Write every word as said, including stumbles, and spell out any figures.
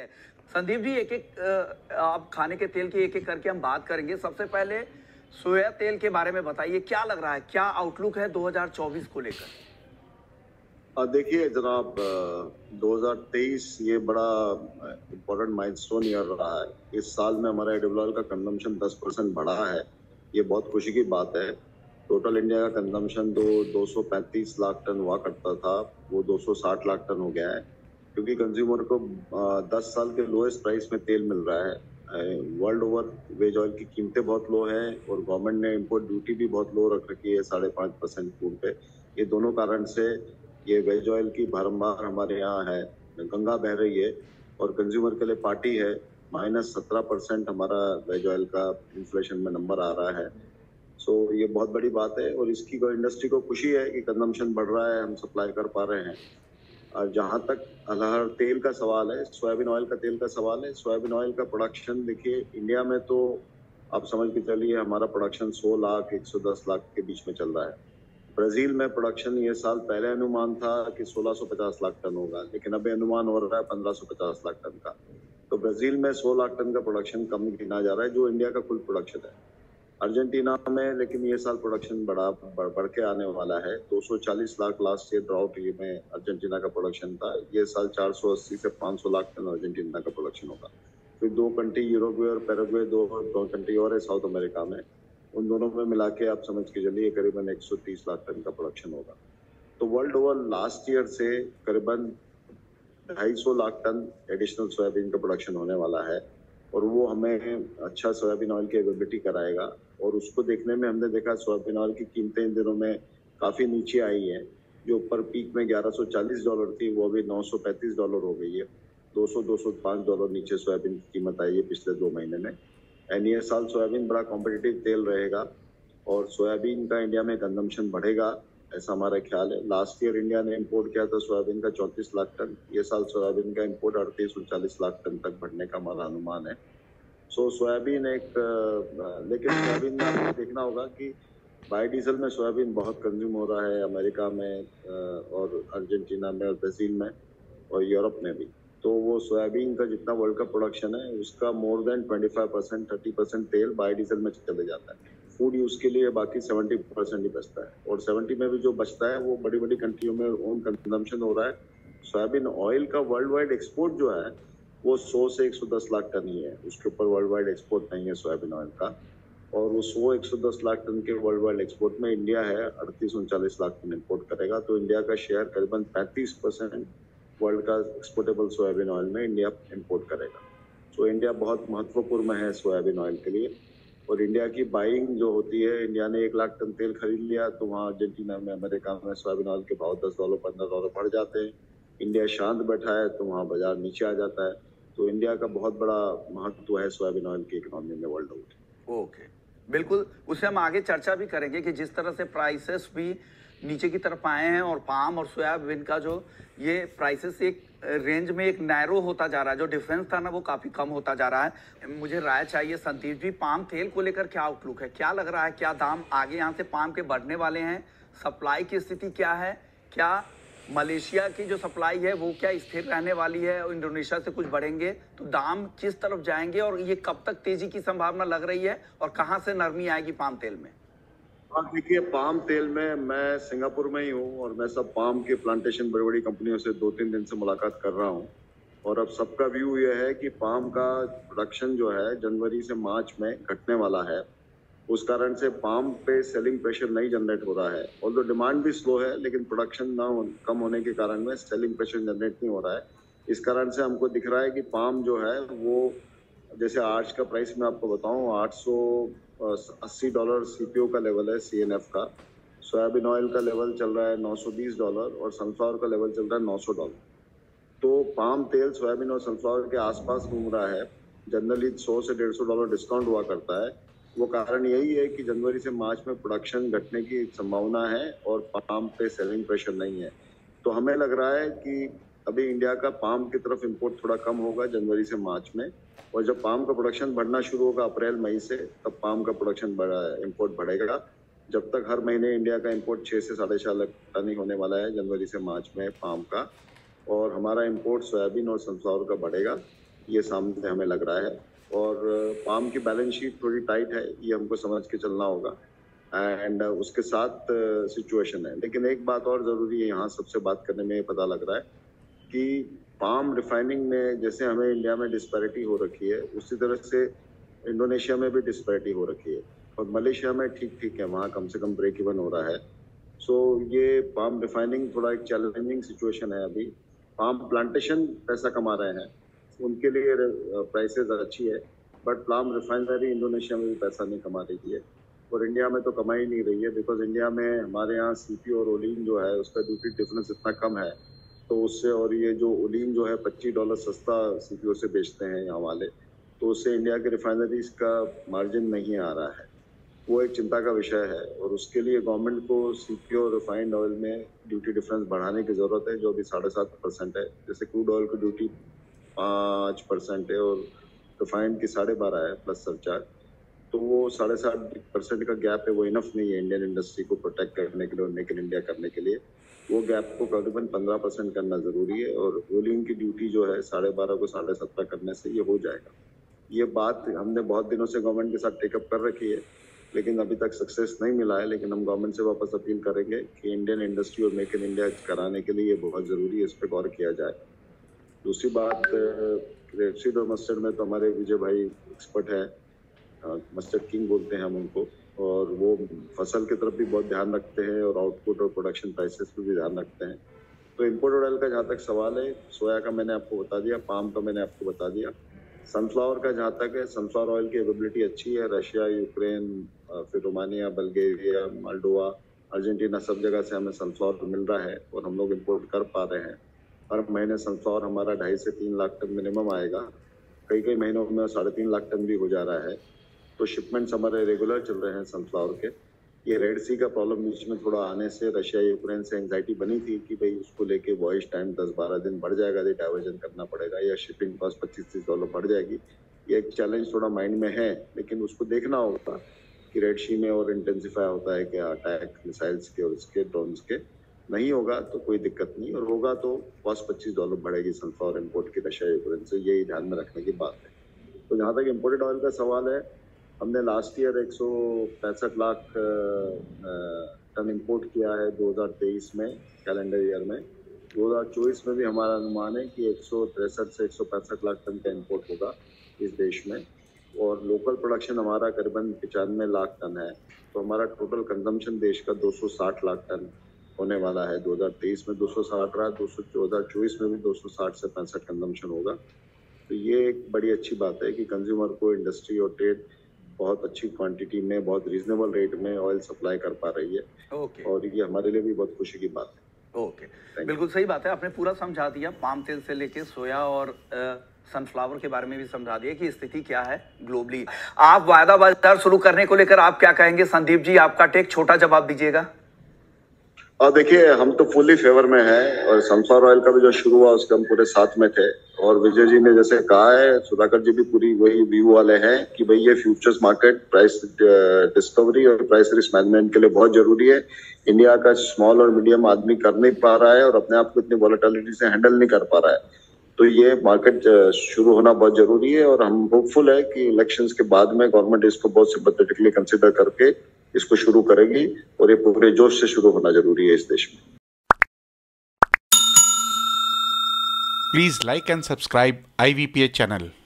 है। संदीप जी, एक एक आप खाने के तेल की एक एक करके हम बात करेंगे। सबसे पहले सोया तेल के बारे में बताइए, क्या लग रहा है, क्या आउटलुक है दो हज़ार चौबीस को लेकर? देखिए जनाब, दो हज़ार तेईस ये बड़ा इम्पोर्टेंट माइलस्टोन ईयर रहा है। इस साल में हमारा एडिबल ऑयल का कंजम्पशन दस परसेंट बढ़ा है। ये बहुत खुशी की बात है। टोटल इंडिया का कंजम्पशन दो दो सौ पैंतीस लाख टन हुआ करता था, वो दो सौ साठ लाख टन हो गया है, क्योंकि कंज्यूमर को दस साल के लोएस्ट प्राइस में तेल मिल रहा है। वर्ल्ड ओवर वेज ऑयल की कीमतें बहुत लो हैं और गवर्नमेंट ने इम्पोर्ट ड्यूटी भी बहुत लो रख रखी है, साढ़े पाँच परसेंट फूड पे। ये दोनों कारण से ये वेज ऑयल की बारम्बार हमारे यहाँ है, गंगा बह रही है और कंज्यूमर के लिए पार्टी है। माइनस सत्रह परसेंट हमारा वेज ऑयल का इन्फ्लेशन में नंबर आ रहा है। सो ये बहुत बड़ी बात है और इसकी को इंडस्ट्री को खुशी है कि कंजम्पशन बढ़ रहा है, हम सप्लाई कर पा रहे हैं। और जहाँ तक अरहर तेल का सवाल है, सोयाबीन ऑयल का तेल का सवाल है, सोयाबीन ऑयल का प्रोडक्शन देखिए इंडिया में तो आप समझ के चलिए हमारा प्रोडक्शन सौ लाख एक सौ दस लाख के बीच में चल रहा है। ब्राजील में प्रोडक्शन ये साल पहले अनुमान था कि सोलह सौ पचास लाख टन होगा, लेकिन अभी अनुमान हो रहा है पंद्रह सौ पचास लाख टन का। तो ब्राजील में सौ लाख टन का प्रोडक्शन कम गिना जा रहा है, जो इंडिया का कुल प्रोडक्शन है। अर्जेंटीना में लेकिन ये साल प्रोडक्शन बढ़ा बढ़, बढ़ के आने वाला है। दो सौ चालीस लाख लास्ट ईयर ड्राउट ये में अर्जेंटीना का प्रोडक्शन था, ये साल चार सौ अस्सी से पाँच सौ लाख टन अर्जेंटीना का प्रोडक्शन होगा। फिर दो कंट्री यूरोपे और पैराग्वे, दो दो कंट्री और है साउथ अमेरिका में, उन दोनों में मिला के आप समझ के चलिए करीबन एक सौ तीस लाख टन का प्रोडक्शन होगा। तो वर्ल्ड ओवर लास्ट ईयर से करीबन ढाई सौ लाख टन एडिशनल सोयाबीन का प्रोडक्शन होने वाला है और वो हमें अच्छा सोयाबीन ऑयल की अवेलेबिलिटी कराएगा। और उसको देखने में हमने देखा सोयाबीन ऑयल की कीमतें इन दिनों में काफ़ी नीचे आई हैं। जो ऊपर पीक में ग्यारह सौ चालीस डॉलर थी वो अभी नौ सौ पैंतीस डॉलर हो गई है। दो सौ दो सौ पाँच डॉलर नीचे सोयाबीन की कीमत आई है पिछले दो महीने में। एंड ये साल सोयाबीन बड़ा कॉम्पिटिटिव तेल रहेगा और सोयाबीन का इंडिया में कंजम्पशन बढ़ेगा, ऐसा हमारा ख्याल है। लास्ट ईयर इंडिया ने इंपोर्ट किया था सोयाबीन का चौंतीस लाख टन, ये साल सोयाबीन का इंपोर्ट अड़तीस उनचालीस लाख टन तक बढ़ने का हमारा अनुमान है। सो सोयाबीन एक, लेकिन सोयाबीन में आपको देखना होगा कि बायोडीजल में सोयाबीन बहुत कंज्यूम हो रहा है अमेरिका में और अर्जेंटीना में और ब्राज़ील में और यूरोप में भी। तो वो सोयाबीन का जितना वर्ल्ड का प्रोडक्शन है उसका मोर देन पच्चीस परसेंट तीस परसेंट तेल बायोडीजल में चले जाता है। फूड यूज के लिए बाकी सत्तर परसेंट ही बचता है और सत्तर में भी जो बचता है वो बड़ी बड़ी कंट्रियों में ओन कंजम्पशन हो रहा है। सोयाबीन ऑयल का वर्ल्ड वाइड एक्सपोर्ट जो है वो सौ से एक सौ दस लाख टन ही है, उसके ऊपर वर्ल्ड वाइड एक्सपोर्ट नहीं है सोयाबीन ऑयल का। और वो सौ एक सौ दस लाख टन के वर्ल्ड वाइड एक्सपोर्ट में इंडिया है अड़तीस उनचालीस लाख टन इंपोर्ट करेगा। तो इंडिया का शेयर करीबन पैंतीस परसेंट वर्ल्ड का एक्सपोर्टेबल सोयाबीन ऑयल में इंडिया इंपोर्ट करेगा। तो इंडिया बहुत महत्वपूर्ण है सोयाबीन ऑयल के लिए। और इंडिया की बाइंग जो होती है, इंडिया ने एक लाख टन तेल खरीद लिया तो वहाँ अर्जेंटीना में अमेरिका में सोयाबीन ऑयल के भाव दस डॉलर पंद्रह डॉलर बढ़ जाते हैं। इंडिया शांत बैठा है तो वहाँ बाजार नीचे आ जाता है। तो इंडिया का बहुत बड़ा महत्व है सोयाबीन ऑयल की इकोनॉमी में वर्ल्ड ओवर। ओके, बिल्कुल, उससे हम आगे चर्चा भी करेंगे कि जिस तरह से प्राइसेस भी नीचे की तरफ आए हैं और पाम और सोयाबीन का जो ये प्राइसेस एक रेंज में एक नैरो होता जा रहा है, जो डिफरेंस था ना वो काफ़ी कम होता जा रहा है। मुझे राय चाहिए संदीप जी, पाम तेल को लेकर क्या आउटलुक है, क्या लग रहा है, क्या दाम आगे यहाँ से पाम के बढ़ने वाले हैं, सप्लाई की स्थिति क्या है, क्या मलेशिया की जो सप्लाई है वो क्या स्थिर रहने वाली है और इंडोनेशिया से कुछ बढ़ेंगे, तो दाम किस तरफ जाएंगे और ये कब तक तेजी की संभावना लग रही है और कहाँ से नरमी आएगी पाम तेल में? हाँ देखिए, पाम तेल में मैं सिंगापुर में ही हूँ और मैं सब पाम के प्लांटेशन बड़ी बड़ी कंपनियों से दो तीन दिन से मुलाकात कर रहा हूँ और अब सबका व्यू ये है कि पाम का प्रोडक्शन जो है जनवरी से मार्च में घटने वाला है। उस कारण से पाम पे सेलिंग प्रेशर नहीं जनरेट हो रहा है। ऑल्दो डिमांड भी स्लो है लेकिन प्रोडक्शन ना हो, कम होने के कारण में सेलिंग प्रेशर जनरेट नहीं हो रहा है। इस कारण से हमको दिख रहा है कि पाम जो है वो, जैसे आज का प्राइस मैं आपको बताऊं, आठ सौ अस्सी डॉलर सीपीओ का लेवल है सीएनएफ का। सोयाबीन ऑयल का लेवल चल रहा है नौ सौ बीस डॉलर और सनफ्लावर का लेवल चल रहा है नौ सौ डॉलर। तो पाम तेल सोयाबीन और सनफ्लावर के आसपास घूम रहा है। जनरली सौ से डेढ़ सौ डॉलर डिस्काउंट हुआ करता है। वो कारण यही है कि जनवरी से मार्च में प्रोडक्शन घटने की संभावना है और पाम पे सेलिंग प्रेशर नहीं है। तो हमें लग रहा है कि अभी इंडिया का पाम की तरफ इंपोर्ट थोड़ा कम होगा जनवरी से मार्च में, और जब पाम का प्रोडक्शन बढ़ना शुरू होगा अप्रैल मई से, तब पाम का प्रोडक्शन बढ़ा इंपोर्ट बढ़ेगा। जब तक हर महीने इंडिया का इंपोर्ट छः से साढ़े छः लाख टन ही होने वाला है जनवरी से मार्च में पाम का, और हमारा इंपोर्ट सोयाबीन और सनफ्लावर का बढ़ेगा। ये सामने हमें लग रहा है। और पाम की बैलेंस शीट थोड़ी टाइट है, ये हमको समझ के चलना होगा। एंड उसके साथ सिचुएशन है, लेकिन एक बात और ज़रूरी है यहाँ सबसे बात करने में पता लग रहा है कि पाम रिफाइनिंग में जैसे हमें इंडिया में डिस्पैरिटी हो रखी है, उसी तरह से इंडोनेशिया में भी डिस्पैरिटी हो रखी है। और मलेशिया में ठीक ठीक है, वहाँ कम से कम ब्रेक इवन हो रहा है। सो so, ये पाम रिफाइनिंग थोड़ा एक चैलेंजिंग सिचुएशन है अभी। पाम प्लांटेशन पैसा कमा रहे हैं, उनके लिए प्राइसेस अच्छी है, बट पाम रिफाइनरी इंडोनेशिया में भी पैसा नहीं कमा रही है और इंडिया में तो कमा ही नहीं रही है, बिकॉज इंडिया में हमारे यहाँ सीपी और ओलिन जो है उसका ड्यूटी डिफरेंस इतना कम है, तो उससे और ये जो ओलिन जो है पच्चीस डॉलर सस्ता सीपीओ से बेचते हैं यहाँ वाले, तो उससे इंडिया के रिफाइनरीज का मार्जिन नहीं आ रहा है। वो एक चिंता का विषय है और उसके लिए गवर्नमेंट को सीपीओ रिफाइंड ऑयल में ड्यूटी डिफरेंस बढ़ाने की ज़रूरत है, जो अभी साढ़े सात परसेंट है। जैसे क्रूड ऑयल की ड्यूटी पाँच परसेंट है और रिफाइंड की साढ़े बारह है प्लस सरचार्ज, तो वो साढ़े सात परसेंट का गैप है, वो इनफ नहीं है इंडियन इंडस्ट्री को प्रोटेक्ट करने के लिए और मेक इन इंडिया करने के लिए। वो गैप को करीबन पंद्रह परसेंट करना ज़रूरी है और ओलिन की ड्यूटी जो है साढ़े बारह को साढ़े सत्रह करने से ये हो जाएगा। ये बात हमने बहुत दिनों से गवर्नमेंट के साथ टेकअप कर रखी है, लेकिन अभी तक सक्सेस नहीं मिला है। लेकिन हम गवर्नमेंट से वापस अपील करेंगे कि इंडियन इंडस्ट्री और मेक इन इंडिया कराने के लिए ये बहुत ज़रूरी है, इस पर गौर किया जाए। दूसरी बात, रेपसीड और मस्टर्ड में तो हमारे विजय भाई एक्सपर्ट है, मस्टर्ड किंग बोलते हैं हम उनको, और वो फसल की तरफ भी बहुत ध्यान रखते हैं और आउटपुट और प्रोडक्शन प्राइसेस पर भी ध्यान रखते हैं। तो इम्पोर्टेड ऑयल का जहाँ तक सवाल है, सोया का मैंने आपको बता दिया, पाम का मैंने आपको बता दिया। सनफ्लावर का जहाँ तक है, सनफ्लावर ऑयल की अवेलेबिलिटी अच्छी है। रशिया, यूक्रेन, फिर रोमानिया, बल्गेरिया, मोल्डोवा, अर्जेंटीना, सब जगह से हमें सनफ्लावर मिल रहा है और हम लोग इम्पोर्ट कर पा रहे हैं। हर महीने सनफ्लावर हमारा ढाई से तीन लाख टन मिनिमम आएगा, कई कई महीनों में साढ़े तीन लाख टन भी हो जा रहा है। तो शिपमेंट्स हमारे रेगुलर चल रहे हैं सनफ्लावर के। ये रेड सी का प्रॉब्लम बीच में थोड़ा आने से रशिया यूक्रेन से एंजाइटी बनी थी कि भाई उसको लेके वॉइस टाइम दस बारह दिन बढ़ जाएगा, ये डाइवर्जन करना पड़ेगा या शिपिंग कॉस्ट पच्चीस तीस डॉलर बढ़ जाएगी। ये एक चैलेंज थोड़ा माइंड में है, लेकिन उसको देखना होगा कि रेड सी में और इंटेंसिफाई होता है कि अटैक मिसाइल्स के और इसके ड्रोन्स के। नहीं होगा तो कोई दिक्कत नहीं, और होगा तो कॉस्ट पच्चीस डॉलर बढ़ेगी सनफ्लावर इम्पोर्ट की रशिया यूक्रेन से, यही ध्यान में रखने की बात है। तो जहाँ तक इम्पोर्टेड ऑयल का सवाल है, हमने लास्ट ईयर एक सौ पैंसठ लाख टन इंपोर्ट किया है दो हज़ार तेईस में, कैलेंडर ईयर में। दो हज़ार चौबीस में भी हमारा अनुमान है कि एक सौ तिरसठ से एक सौ पैंसठ लाख टन का इंपोर्ट होगा इस देश में, और लोकल प्रोडक्शन हमारा करीबन पचानवे लाख टन है। तो हमारा टोटल कंजम्पशन देश का दो सौ साठ लाख टन होने वाला है। दो हज़ार तेईस में दो सौ साठ रहा, दो हज़ार चौबीस में भी दो सौ साठ से पैंसठ कंजम्पशन होगा। तो ये एक बड़ी अच्छी बात है कि कंज्यूमर को इंडस्ट्री और ट्रेड बहुत अच्छी क्वांटिटी में, बहुत रीजनेबल रेट में ऑयल सप्लाई कर पा रही है। ओके। और ये हमारे लिए भी बहुत खुशी की बात है। ओके, बिल्कुल सही बात है, आपने पूरा समझा दिया, पाम तेल से लेके सोया और सनफ्लावर के बारे में भी समझा दिया कि स्थिति क्या है ग्लोबली। आप वायदा बाजार शुरू करने को लेकर आप क्या कहेंगे? संदीप जी, आपका टेक, छोटा जवाब दीजिएगा। और देखिए, हम तो फुली फेवर में हैं और सनफ्लावर ऑयल का भी जो शुरू हुआ उसके हम पूरे साथ में थे। और विजय जी ने जैसे कहा है, सुधाकर जी भी पूरी वही व्यू वाले हैं कि भाई ये फ्यूचर्स मार्केट प्राइस डिस्कवरी और प्राइस रिस्क मैनेजमेंट के लिए बहुत जरूरी है। इंडिया का स्मॉल और मीडियम आदमी कर नहीं पा रहा है और अपने आप को इतनी वॉलेटिलिटी से हैंडल नहीं कर पा रहा है, तो ये मार्केट शुरू होना बहुत जरूरी है। और हम होपफुल है कि इलेक्शंस के बाद में गवर्नमेंट इसको बहुत सिंपैथेटिकली कंसिडर करके इसको शुरू करेगी और ये पूरे जोश से शुरू होना जरूरी है इस देश में। Please like and subscribe I V P H channel.